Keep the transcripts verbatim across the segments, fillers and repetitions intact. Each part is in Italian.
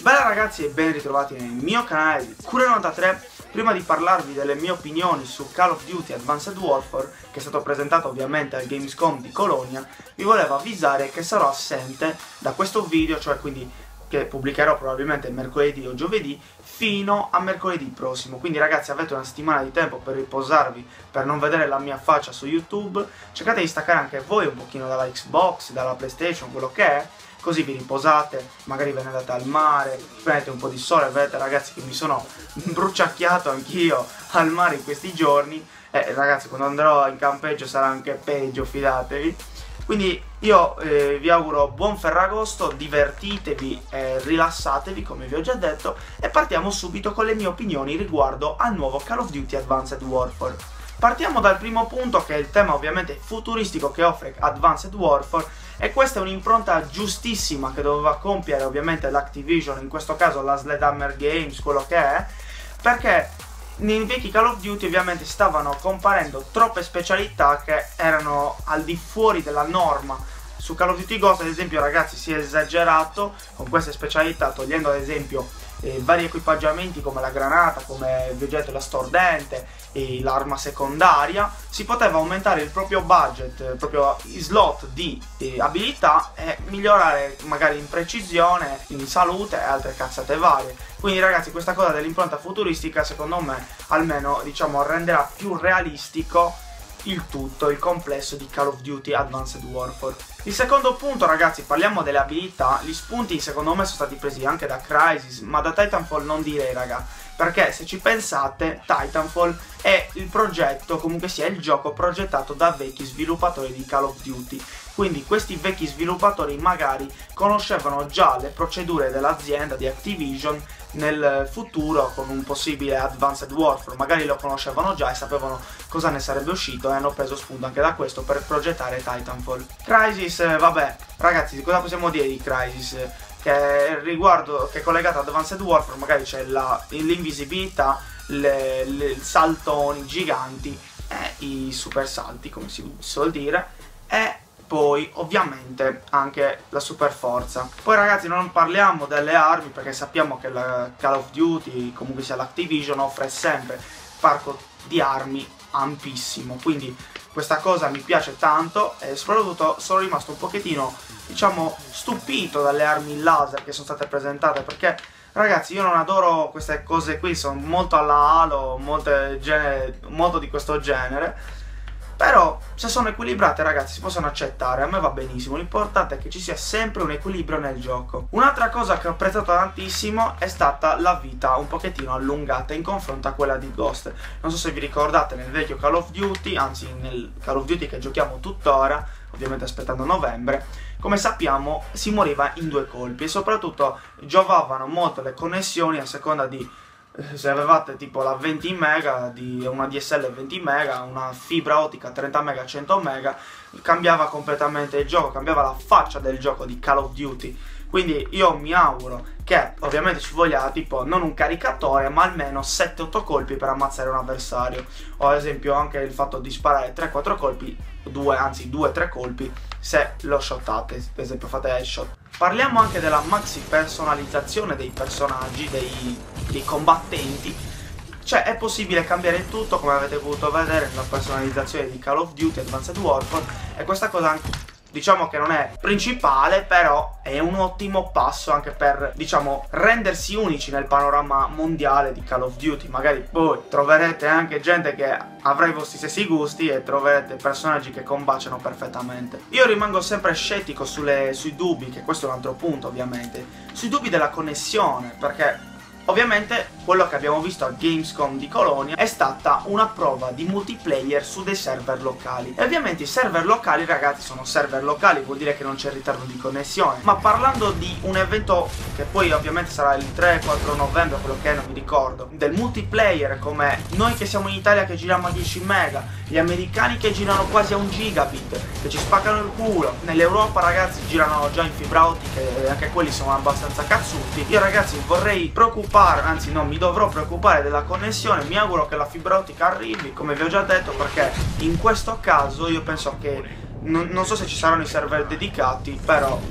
Bella ragazzi e ben ritrovati nel mio canale di Cure novantatré. Prima di parlarvi delle mie opinioni su Call of Duty Advanced Warfare, che è stato presentato ovviamente al Gamescom di Colonia, vi volevo avvisare che sarò assente da questo video, cioè quindi che pubblicherò probabilmente mercoledì o giovedì, fino a mercoledì prossimo. Quindi ragazzi, avete una settimana di tempo per riposarvi, per non vedere la mia faccia su YouTube. Cercate di staccare anche voi un pochino dalla Xbox, dalla PlayStation, quello che è, così vi riposate, magari ve ne andate al mare, prendete un po' di sole. Vedete ragazzi che mi sono bruciacchiato anch'io al mare in questi giorni, e eh, ragazzi quando andrò in campeggio sarà anche peggio, fidatevi. Quindi io eh, vi auguro buon Ferragosto, divertitevi e rilassatevi come vi ho già detto, e partiamo subito con le mie opinioni riguardo al nuovo Call of Duty Advanced Warfare. Partiamo dal primo punto, che è il tema ovviamente futuristico che offre Advanced Warfare, e questa è un'impronta giustissima che doveva compiere ovviamente l'Activision, in questo caso la Sledgehammer Games, quello che è, perché nei vecchi Call of Duty ovviamente stavano comparendo troppe specialità che erano al di fuori della norma. Su Call of Duty Ghost ad esempio ragazzi si è esagerato con queste specialità, togliendo ad esempio eh, vari equipaggiamenti come la granata, come vi ho detto la stordente e l'arma secondaria. Si poteva aumentare il proprio budget, il proprio slot di eh, abilità, e migliorare magari in precisione, in salute e altre cazzate varie. Quindi ragazzi, questa cosa dell'impronta futuristica secondo me almeno diciamo renderà più realistico il tutto, il complesso di Call of Duty Advanced Warfare. Il secondo punto ragazzi, parliamo delle abilità. Gli spunti secondo me sono stati presi anche da Crysis, ma da Titanfall non direi raga, perché se ci pensate Titanfall è il progetto, comunque sia il gioco progettato da vecchi sviluppatori di Call of Duty. Quindi questi vecchi sviluppatori magari conoscevano già le procedure dell'azienda di Activision nel futuro con un possibile Advanced Warfare, magari lo conoscevano già e sapevano cosa ne sarebbe uscito, e hanno preso spunto anche da questo per progettare Titanfall. Crysis, eh, vabbè ragazzi, cosa possiamo dire di Crysis? Che riguardo, che è collegato ad Advanced Warfare, magari c'è l'invisibilità, le, le saltoni giganti e i super salti, come si suol dire, e poi ovviamente anche la super forza. Poi ragazzi non parliamo delle armi, perché sappiamo che la Call of Duty, comunque sia l'Activision, offre sempre parco di armi ampissimo, quindi questa cosa mi piace tanto, e soprattutto sono rimasto un pochettino diciamo stupito dalle armi laser che sono state presentate, perché ragazzi io non adoro queste cose qui, sono molto alla Halo, molte genere, molto di questo genere. Però se sono equilibrate ragazzi si possono accettare, a me va benissimo, l'importante è che ci sia sempre un equilibrio nel gioco. Un'altra cosa che ho apprezzato tantissimo è stata la vita un pochettino allungata in confronto a quella di Ghost. Non so se vi ricordate, nel vecchio Call of Duty, anzi nel Call of Duty che giochiamo tuttora, ovviamente aspettando novembre, come sappiamo si moriva in due colpi, e soprattutto giovavano molto le connessioni a seconda di se avevate tipo la venti mega, di una D S L venti mega, una fibra ottica trenta mega, cento mega, cambiava completamente il gioco, cambiava la faccia del gioco di Call of Duty. Quindi io mi auguro che ovviamente ci voglia tipo non un caricatore, ma almeno sette otto colpi per ammazzare un avversario, o ad esempio anche il fatto di sparare tre quattro colpi, due, anzi due tre colpi se lo shotate, per esempio fate headshot. Parliamo anche della maxi personalizzazione dei personaggi, dei, dei combattenti. Cioè è possibile cambiare tutto, come avete potuto vedere nella personalizzazione di Call of Duty Advanced Warfare, e questa cosa anche diciamo che non è principale, però è un ottimo passo anche per, diciamo, rendersi unici nel panorama mondiale di Call of Duty. Magari poi troverete anche gente che avrà i vostri stessi gusti e troverete personaggi che combaciano perfettamente. Io rimango sempre scettico sulle, sui dubbi, che questo è un altro punto ovviamente, sui dubbi della connessione, perché ovviamente quello che abbiamo visto al Gamescom di Colonia è stata una prova di multiplayer su dei server locali, e ovviamente i server locali ragazzi sono server locali, vuol dire che non c'è ritardo di connessione. Ma parlando di un evento che poi ovviamente sarà il tre quattro novembre, quello che è, non mi ricordo, del multiplayer, come noi che siamo in Italia che giriamo a dieci mega, gli americani che girano quasi a un gigabit, che ci spaccano il culo, nell'Europa ragazzi girano già in fibra ottica e anche quelli sono abbastanza cazzuti. Io ragazzi vorrei preoccuparmi, anzi no, mi dovrò preoccupare della connessione. Mi auguro che la fibra ottica arrivi, come vi ho già detto, perché in questo caso io penso che non, non so se ci saranno i server dedicati, però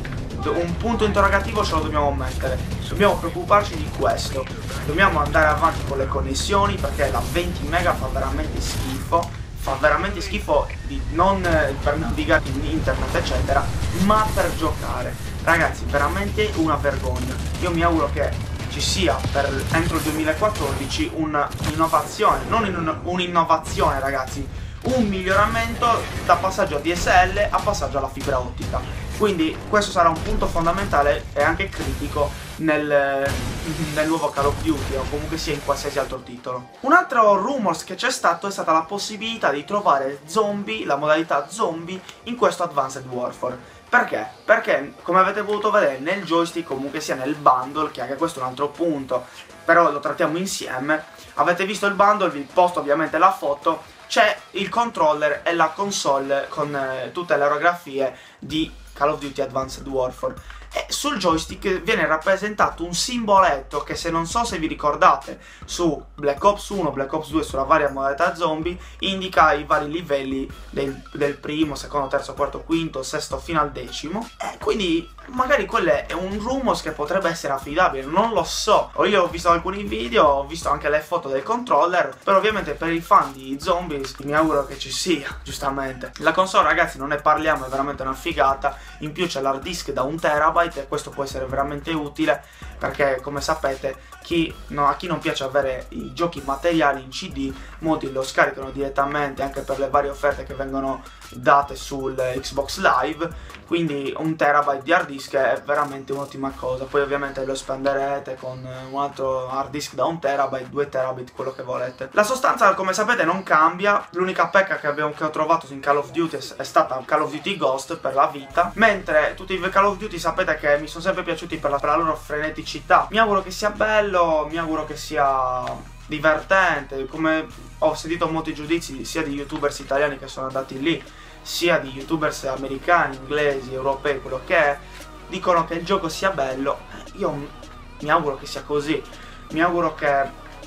un punto interrogativo ce lo dobbiamo mettere, dobbiamo preoccuparci di questo, dobbiamo andare avanti con le connessioni perché la venti mega fa veramente schifo, fa veramente schifo di, non per navigare in internet eccetera, ma per giocare. Ragazzi, veramente una vergogna. Io mi auguro che ci sia per entro il duemilaquattordici un'innovazione, non in un'innovazione ragazzi, un miglioramento da passaggio a D S L a passaggio alla fibra ottica. Quindi questo sarà un punto fondamentale e anche critico nel, nel nuovo Call of Duty o comunque sia in qualsiasi altro titolo. Un altro rumors che c'è stato è stata la possibilità di trovare zombie, la modalità zombie, in questo Advanced Warfare. Perché? Perché come avete potuto vedere nel joystick, comunque sia nel bundle, che anche questo è un altro punto, però lo trattiamo insieme, avete visto il bundle, vi posto ovviamente la foto, c'è il controller e la console con eh, tutte le aerografie di Call of Duty Advanced Warfare. E sul joystick viene rappresentato un simboletto che, se non so se vi ricordate, su Black Ops uno, Black Ops due, sulla varia modalità zombie, indica i vari livelli del, del primo, secondo, terzo, quarto, quinto, sesto fino al decimo. E quindi magari quello è un rumors che potrebbe essere affidabile, non lo so. O io ho visto alcuni video, ho visto anche le foto del controller, però ovviamente per i fan di zombies mi auguro che ci sia, giustamente. La console, ragazzi, non ne parliamo, è veramente una figata. In più c'è l'hard disk da un terabyte e questo può essere veramente utile perché, come sapete, chi, no, a chi non piace avere i giochi materiali in C D, molti lo scaricano direttamente anche per le varie offerte che vengono date sul Xbox Live. Quindi un terabyte di hard disk è veramente un'ottima cosa. Poi ovviamente lo espanderete con un altro hard disk da un terabyte, due terabyte, quello che volete. La sostanza, come sapete, non cambia. L'unica pecca che, abbiamo, che ho trovato in Call of Duty è stata Call of Duty Ghost per la vita, mentre tutti i Call of Duty sapete che mi sono sempre piaciuti per la, per la loro freneticità. Mi auguro che sia bello, mi auguro che sia divertente. Come ho sentito molti giudizi sia di youtubers italiani che sono andati lì, sia di youtubers americani, inglesi, europei, quello che è, dicono che il gioco sia bello. Io mi auguro che sia così, mi auguro che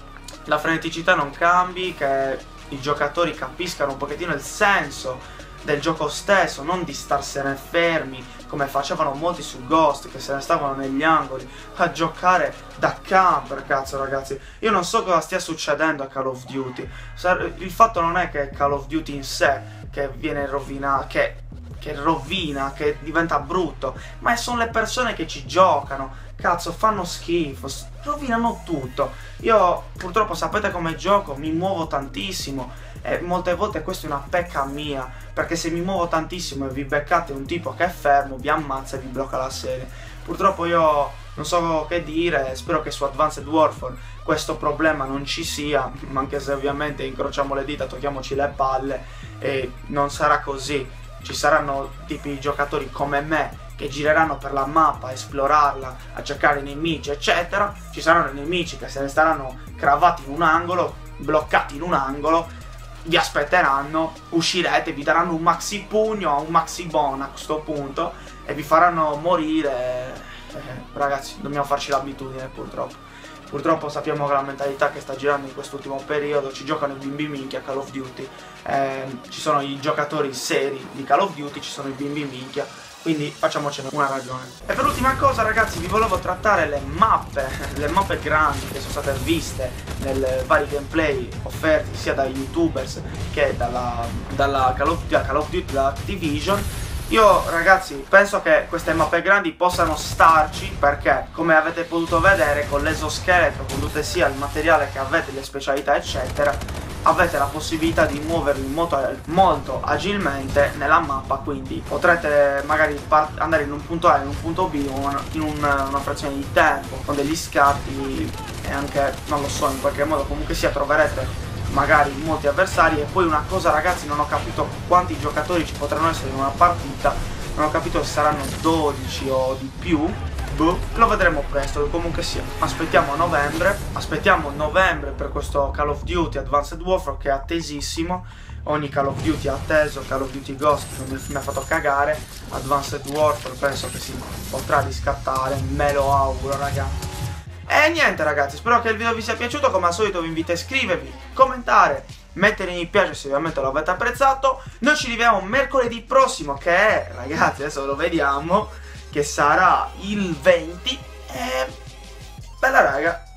la freneticità non cambi, che i giocatori capiscano un pochettino il senso del gioco stesso, non di starsene fermi come facevano molti su Ghost, che se ne stavano negli angoli a giocare da camper. Cazzo, ragazzi, io non so cosa stia succedendo a Call of Duty. Il fatto non è che Call of Duty in sé che viene rovinato, che, che rovina, che diventa brutto, ma sono le persone che ci giocano. Cazzo, fanno schifo, rovinano tutto. Io purtroppo sapete come gioco, mi muovo tantissimo e molte volte questa è una pecca mia, perché se mi muovo tantissimo e vi beccate un tipo che è fermo, vi ammazza e vi blocca la serie. Purtroppo io non so che dire, spero che su Advanced Warfare questo problema non ci sia, anche se ovviamente incrociamo le dita, tocchiamoci le palle e non sarà così. Ci saranno tipi di giocatori come me che gireranno per la mappa, a esplorarla, a cercare i nemici eccetera. Ci saranno i nemici che se ne staranno cravati in un angolo, bloccati in un angolo, vi aspetteranno, uscirete, vi daranno un maxi pugno, un maxi bon a questo punto e vi faranno morire. Eh, ragazzi, dobbiamo farci l'abitudine purtroppo. Purtroppo sappiamo che la mentalità che sta girando in quest'ultimo periodo, ci giocano i bimbi minchia a Call of Duty, eh, ci sono i giocatori seri di Call of Duty, ci sono i bimbi minchia, quindi facciamocene una ragione. E per ultima cosa, ragazzi, vi volevo trattare le mappe, le mappe grandi che sono state viste nel vari gameplay offerti sia dai youtubers che dalla, dalla Call of, da Call of Duty, da Activision. Io, ragazzi, penso che queste mappe grandi possano starci perché, come avete potuto vedere, con l'esoscheletro, con tutte sia il materiale che avete, le specialità eccetera, avete la possibilità di muovervi molto, molto agilmente nella mappa. Quindi potrete magari andare in un punto A e in un punto B in una, una frazione di tempo, con degli scatti e anche, non lo so, in qualche modo comunque sia troverete magari molti avversari. E poi una cosa, ragazzi, non ho capito quanti giocatori ci potranno essere in una partita, non ho capito se saranno dodici o di più, boh, lo vedremo presto. Comunque sia, aspettiamo novembre, aspettiamo novembre per questo Call of Duty Advanced Warfare che è attesissimo. Ogni Call of Duty è atteso, Call of Duty Ghost non mi ha fatto cagare, Advanced Warfare penso che si potrà riscattare, me lo auguro, ragazzi. E niente, ragazzi, spero che il video vi sia piaciuto. Come al solito vi invito a iscrivervi, commentare, mettere mi piace se ovviamente lo avete apprezzato. Noi ci rivediamo mercoledì prossimo, che è, ragazzi, adesso lo vediamo, che sarà il venti. E bella raga,